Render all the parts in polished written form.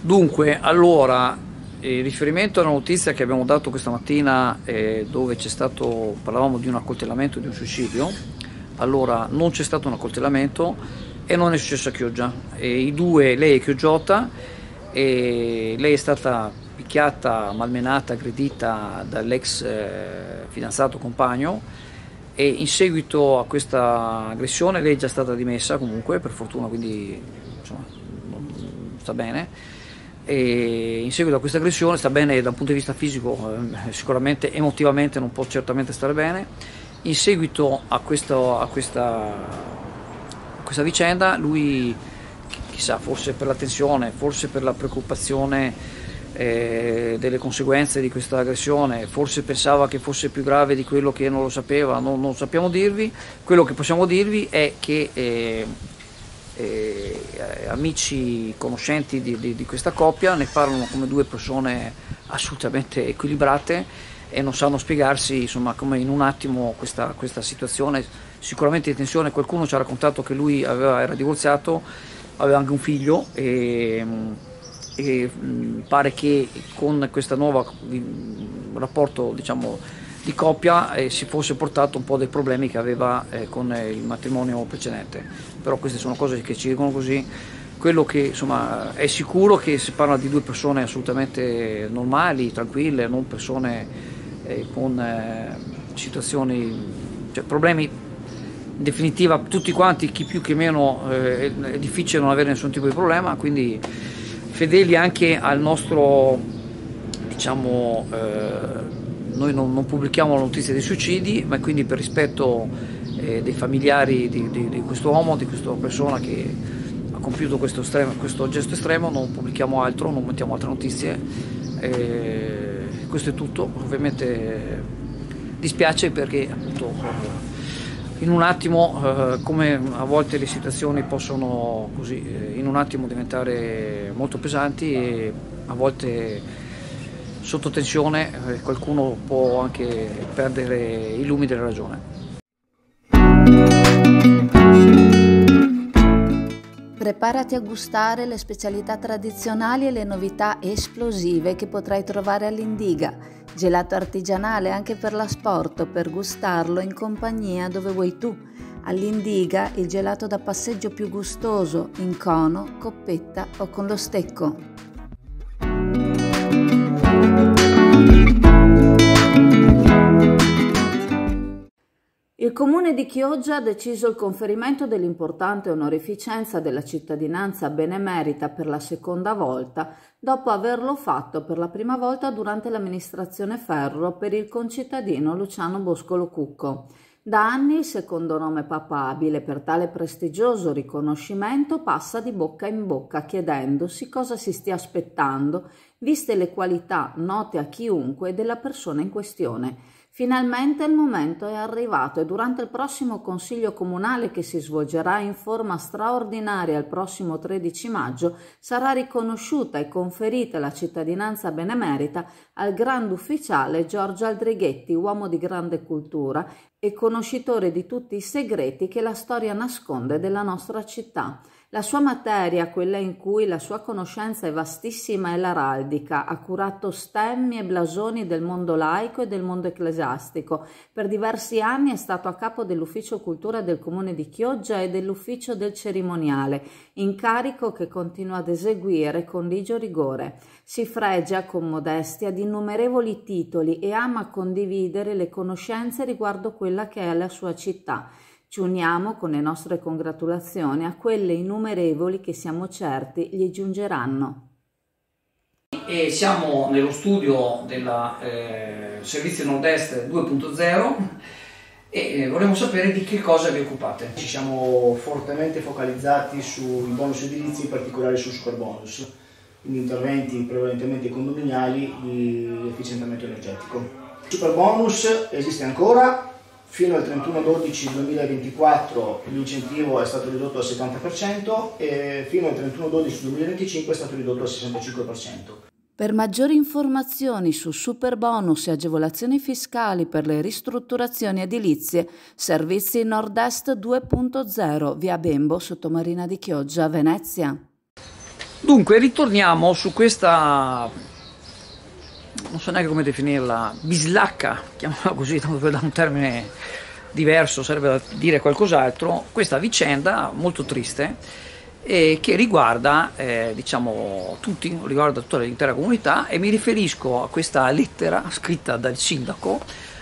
Dunque, allora, in riferimento alla notizia che abbiamo dato questa mattina, dove parlavamo di un accoltellamento e di un suicidio, allora non c'è stato un accoltellamento e non è successo a Chioggia. Lei è chioggiotta, e lei è stata picchiata, malmenata, aggredita dall'ex fidanzato compagno, e in seguito a questa aggressione lei è già stata dimessa comunque, per fortuna, quindi insomma sta bene. E in seguito a questa aggressione sta bene da un punto di vista fisico, sicuramente emotivamente non può certamente stare bene. In seguito a questa vicenda lui, chissà, forse per la tensione, forse per la preoccupazione delle conseguenze di questa aggressione, forse pensava che fosse più grave di quello che non lo sapeva, non sappiamo dirvi. Quello che possiamo dirvi è che amici conoscenti di questa coppia ne parlano come due persone assolutamente equilibrate e non sanno spiegarsi, insomma, come in un attimo questa situazione sicuramente di tensione. Qualcuno ci ha raccontato che lui era divorziato, aveva anche un figlio, e pare che con questo nuovo rapporto, diciamo, di coppia si fosse portato un po' dei problemi che aveva con il matrimonio precedente. Però queste sono cose che ci dicono così. Quello che, insomma, è sicuro che si parla di due persone assolutamente normali, tranquille, non persone con situazioni, cioè problemi. In definitiva, tutti quanti, chi più chi meno, è difficile non avere nessun tipo di problema, quindi fedeli anche al nostro, diciamo, noi non pubblichiamo la notizia dei suicidi, ma quindi per rispetto dei familiari di questo uomo, di questa persona che ha compiuto questo gesto estremo, non pubblichiamo altro, non mettiamo altre notizie. Questo è tutto. Ovviamente dispiace perché appunto in un attimo, come a volte le situazioni possono così, in un attimo diventare molto pesanti, e a volte sotto tensione qualcuno può anche perdere i lumi della ragione. Preparati a gustare le specialità tradizionali e le novità esplosive che potrai trovare all'Indiga. Gelato artigianale anche per l'asporto, per gustarlo in compagnia dove vuoi tu. All'Indiga il gelato da passeggio più gustoso, in cono, coppetta o con lo stecco. Il Comune di Chioggia ha deciso il conferimento dell'importante onorificenza della cittadinanza benemerita per la seconda volta, dopo averlo fatto per la prima volta durante l'amministrazione Ferro per il concittadino Luciano Boscolo Cucco. Da anni il secondo nome papabile per tale prestigioso riconoscimento passa di bocca in bocca, chiedendosi cosa si stia aspettando, viste le qualità note a chiunque della persona in questione. Finalmente il momento è arrivato e durante il prossimo Consiglio Comunale, che si svolgerà in forma straordinaria il prossimo 13 maggio, sarà riconosciuta e conferita la cittadinanza benemerita al grande ufficiale Giorgio Aldrighetti, uomo di grande cultura e conoscitore di tutti i segreti che la storia nasconde della nostra città. La sua materia, quella in cui la sua conoscenza è vastissima, è l'araldica. Ha curato stemmi e blasoni del mondo laico e del mondo ecclesiastico. Per diversi anni è stato a capo dell'Ufficio Cultura del Comune di Chioggia e dell'Ufficio del Cerimoniale, incarico che continua ad eseguire con ligio rigore. Si fregia con modestia di innumerevoli titoli e ama condividere le conoscenze riguardo quella che è la sua città. Ci uniamo con le nostre congratulazioni a quelle innumerevoli che siamo certi gli giungeranno. E siamo nello studio del Servizio Nord-Est 2.0 e vorremmo sapere di che cosa vi occupate. Ci siamo fortemente focalizzati sui bonus edilizi, in particolare sul superbonus, quindi interventi prevalentemente condominiali di efficientamento energetico. Il superbonus esiste ancora. Fino al 31/12/2024 l'incentivo è stato ridotto al 70% e fino al 31/12/2025 è stato ridotto al 65%. Per maggiori informazioni su superbonus e agevolazioni fiscali per le ristrutturazioni edilizie, Servizi Nord-Est 2.0, via Bembo, Sottomarina di Chioggia, Venezia. Dunque, ritorniamo su questa, non so neanche come definirla, bislacca, chiamiamola così, tanto per dare un termine diverso, serve a dire qualcos'altro, questa vicenda molto triste che riguarda diciamo tutti, riguarda tutta l'intera comunità, e mi riferisco a questa lettera scritta dal sindaco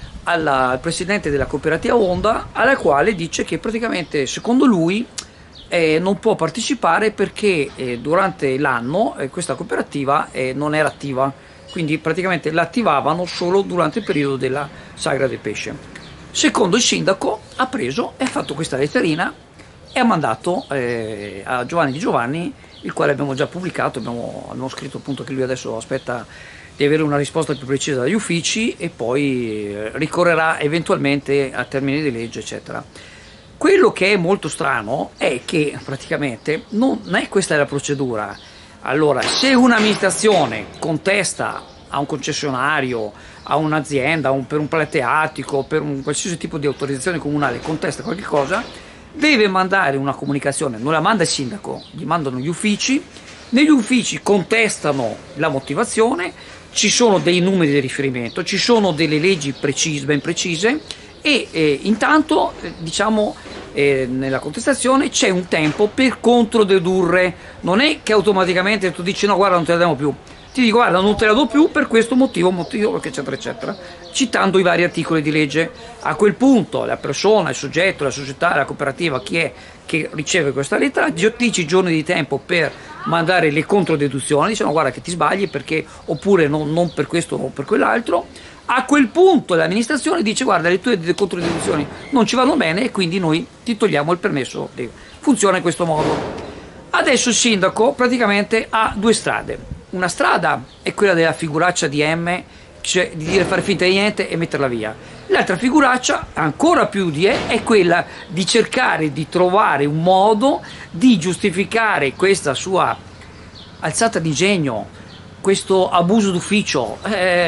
al presidente della cooperativa Onda, alla quale dice che praticamente secondo lui non può partecipare perché durante l'anno questa cooperativa non era attiva, quindi praticamente l'attivavano solo durante il periodo della sagra del pesce. Secondo il sindaco ha preso e ha fatto questa letterina e ha mandato a Giovanni Di Giovanni, il quale abbiamo già pubblicato, abbiamo scritto appunto che lui adesso aspetta di avere una risposta più precisa dagli uffici e poi ricorrerà eventualmente a termini di legge, eccetera. Quello che è molto strano è che praticamente non è questa la procedura. Allora, se un'amministrazione contesta a un concessionario, a un'azienda, per un plateatico, per un qualsiasi tipo di autorizzazione comunale, contesta qualche cosa, deve mandare una comunicazione, non la manda il sindaco, gli mandano gli uffici, negli uffici contestano la motivazione, ci sono dei numeri di riferimento, ci sono delle leggi precise, ben precise, e intanto diciamo nella contestazione c'è un tempo per controdedurre, non è che automaticamente tu dici no guarda non te la diamo più, ti dico guarda non te la do più per questo motivo eccetera eccetera, citando i vari articoli di legge. A quel punto la persona, il soggetto, la società, la cooperativa, chi è che riceve questa lettera, dici giorni di tempo per mandare le controdeduzioni, dicono guarda che ti sbagli perché, oppure non per questo o per quell'altro. A quel punto l'amministrazione dice guarda le tue controdeduzioni non ci vanno bene e quindi noi ti togliamo il permesso. Funziona in questo modo. Adesso il sindaco praticamente ha due strade. Una strada è quella della figuraccia di M, cioè di dire fare finta di niente e metterla via. L'altra figuraccia, ancora più di è quella di cercare di trovare un modo di giustificare questa sua alzata di genio, questo abuso d'ufficio.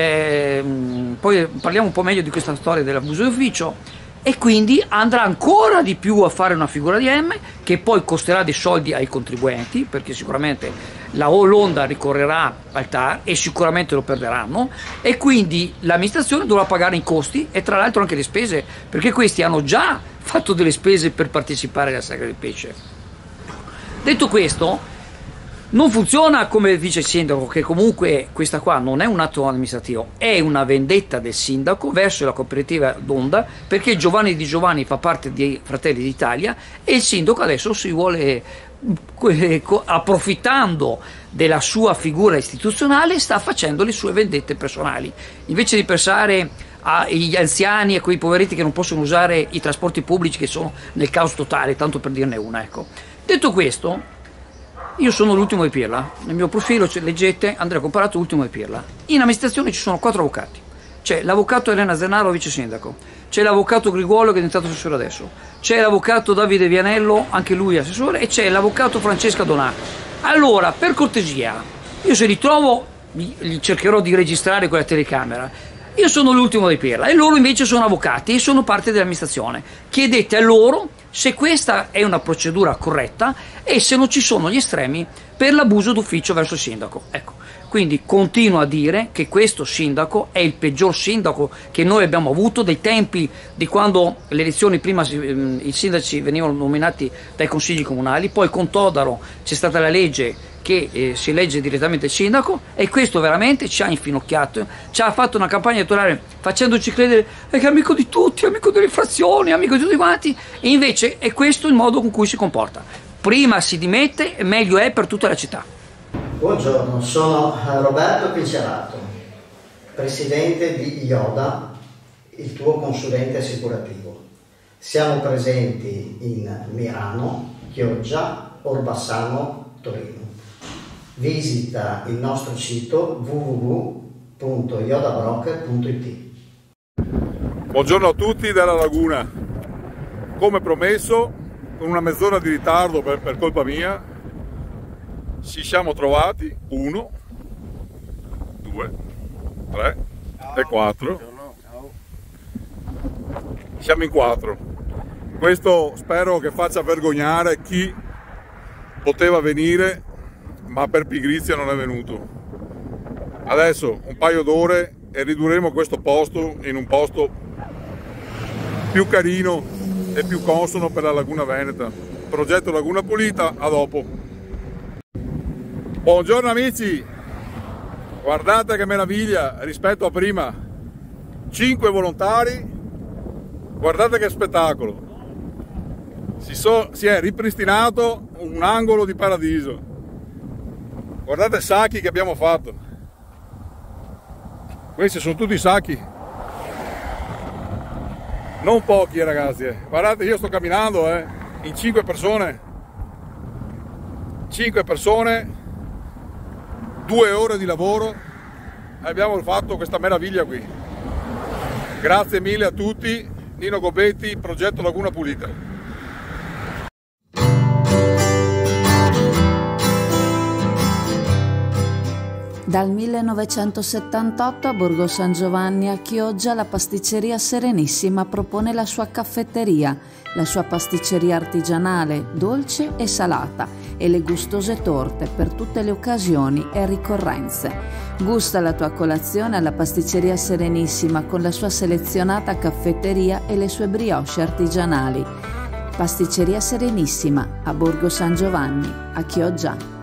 Poi parliamo un po' meglio di questa storia dell'abuso d'ufficio, e quindi andrà ancora di più a fare una figura di M che poi costerà dei soldi ai contribuenti, perché sicuramente l'Onda ricorrerà al TAR e sicuramente lo perderanno, e quindi l'amministrazione dovrà pagare i costi e tra l'altro anche le spese, perché questi hanno già fatto delle spese per partecipare alla sagra del pesce. Detto questo, non funziona come dice il sindaco, che comunque questa qua non è un atto amministrativo, è una vendetta del sindaco verso la cooperativa d'Onda, perché Giovanni Di Giovanni fa parte di Fratelli d'Italia e il sindaco adesso si vuole, approfittando della sua figura istituzionale, sta facendo le sue vendette personali. Invece di pensare agli anziani e quei poveretti che non possono usare i trasporti pubblici, che sono nel caos totale, tanto per dirne una, ecco. Detto questo, io sono l'ultimo di Pirla, nel mio profilo leggete Andrea Comparato, ultimo di Pirla. In amministrazione ci sono 4 avvocati, c'è l'avvocato Elena Zennaro, vice sindaco, c'è l'avvocato Griguolo che è diventato assessore adesso, c'è l'avvocato Davide Vianello, anche lui assessore, e c'è l'avvocato Francesca Donato. Allora, per cortesia, io se li trovo cercherò di registrare quella telecamera. Io sono l'ultimo di Pirla e loro invece sono avvocati e sono parte dell'amministrazione. Chiedete a loro se questa è una procedura corretta e se non ci sono gli estremi per l'abuso d'ufficio verso il sindaco. Ecco, quindi continuo a dire che questo sindaco è il peggior sindaco che noi abbiamo avuto dai tempi di quando le elezioni, prima i sindaci venivano nominati dai consigli comunali, poi con Todaro c'è stata la legge che si elegge direttamente il sindaco, e questo veramente ci ha infinocchiato, ci ha fatto una campagna elettorale facendoci credere che è amico di tutti, amico delle frazioni, amico di tutti quanti, e invece è questo il modo con cui si comporta. Prima si dimette e meglio è per tutta la città. Buongiorno, sono Roberto Pincerato, presidente di IODA, il tuo consulente assicurativo. Siamo presenti in Mirano, Chioggia, Orbassano, Torino. Visita il nostro sito www.iodabroker.it. Buongiorno a tutti dalla Laguna. Come promesso, con una mezz'ora di ritardo per colpa mia, ci siamo trovati 1, 2, 3 e 4. Siamo in 4. Questo spero che faccia vergognare chi poteva venire, ma per pigrizia non è venuto. Adesso un paio d'ore e ridurremo questo posto in un posto più carino e più consono per la Laguna Veneta. Progetto Laguna Pulita, a dopo. Buongiorno amici, guardate che meraviglia rispetto a prima, 5 volontari, guardate che spettacolo, si è ripristinato un angolo di paradiso, guardate i sacchi che abbiamo fatto, questi sono tutti sacchi, non pochi ragazzi, guardate io sto camminando in 5 persone, 2 ore di lavoro e abbiamo fatto questa meraviglia qui. Grazie mille a tutti, Nino Gobetti, Progetto Laguna Pulita. Dal 1978 a Borgo San Giovanni a Chioggia la pasticceria Serenissima propone la sua caffetteria, la sua pasticceria artigianale, dolce e salata e le gustose torte per tutte le occasioni e ricorrenze. Gusta la tua colazione alla pasticceria Serenissima con la sua selezionata caffetteria e le sue brioche artigianali. Pasticceria Serenissima a Borgo San Giovanni a Chioggia.